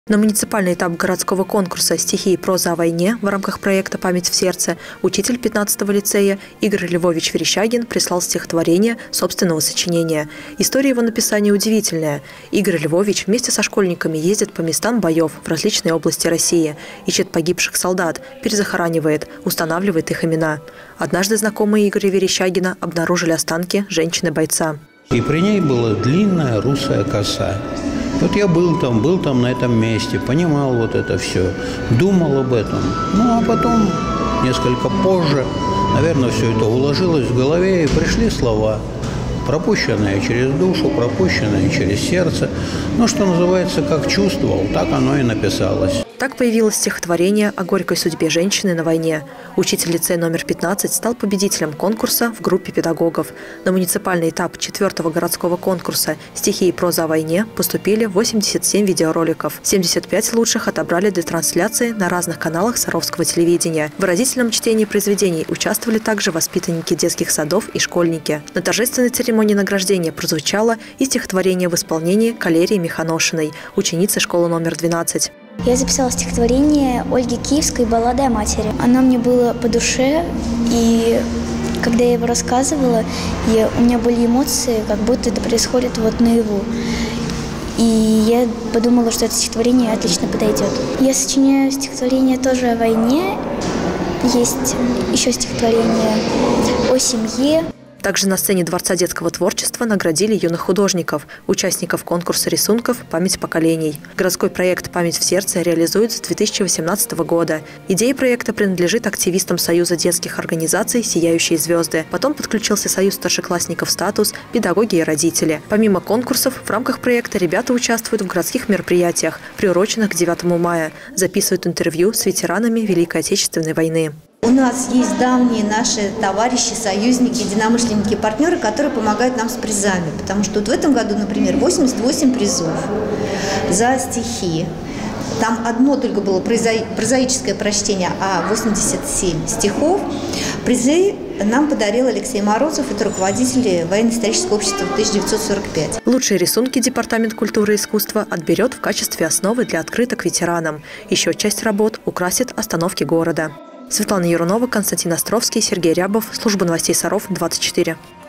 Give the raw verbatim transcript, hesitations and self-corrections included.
На муниципальный этап городского конкурса «Стихи и проза о войне» в рамках проекта «Память в сердце» учитель пятнадцатого лицея Игорь Львович Верещагин прислал стихотворение собственного сочинения. История его написания удивительная. Игорь Львович вместе со школьниками ездит по местам боев в различные области России, ищет погибших солдат, перезахоранивает, устанавливает их имена. Однажды знакомые Игоря Верещагина обнаружили останки женщины-бойца. И при ней была длинная русая коса. Вот я был там, был там на этом месте, понимал вот это все, думал об этом. Ну, а потом, несколько позже, наверное, все это уложилось в голове, и пришли слова, пропущенные через душу, пропущенные через сердце. Ну, что называется, как чувствовал, так оно и написалось. Так появилось стихотворение о горькой судьбе женщины на войне. Учитель лицея номер пятнадцать стал победителем конкурса в группе педагогов. На муниципальный этап четвертого городского конкурса «Стихи и проза о войне» поступили восемьдесят семь видеороликов. семьдесят пять лучших отобрали для трансляции на разных каналах Саровского телевидения. В выразительном чтении произведений участвовали также воспитанники детских садов и школьники. На торжественной церемонии награждения прозвучало и стихотворение в исполнении Калерии Миханошиной, ученицы школы номер двенадцать. Я записала стихотворение Ольги Киевской «Баллада о матери». Оно мне было по душе, и когда я его рассказывала, я, у меня были эмоции, как будто это происходит вот наяву. И я подумала, что это стихотворение отлично подойдет. Я сочиняю стихотворение тоже о войне. Есть еще стихотворение о семье. Также на сцене Дворца детского творчества наградили юных художников, участников конкурса рисунков «Память поколений». Городской проект «Память в сердце» реализуется с две тысячи восемнадцатого года. Идея проекта принадлежит активистам Союза детских организаций «Сияющие звезды». Потом подключился Союз старшеклассников «Статус», педагоги и родители. Помимо конкурсов, в рамках проекта ребята участвуют в городских мероприятиях, приуроченных к девятому мая, записывают интервью с ветеранами Великой Отечественной войны. У нас есть давние наши товарищи, союзники, единомышленники, партнеры, которые помогают нам с призами. Потому что вот в этом году, например, восемьдесят восемь призов за стихи. Там одно только было прозаическое прочтение, а восемьдесят семь стихов. Призы нам подарил Алексей Морозов, это руководитель военно-исторического общества тысяча девятьсот сорок пять. Лучшие рисунки Департамент культуры и искусства отберет в качестве основы для открыток ветеранам. Еще часть работ украсит остановки города. Светлана Ярунова, Константин Островский, Сергей Рябов. Служба новостей Саров, двадцать четыре.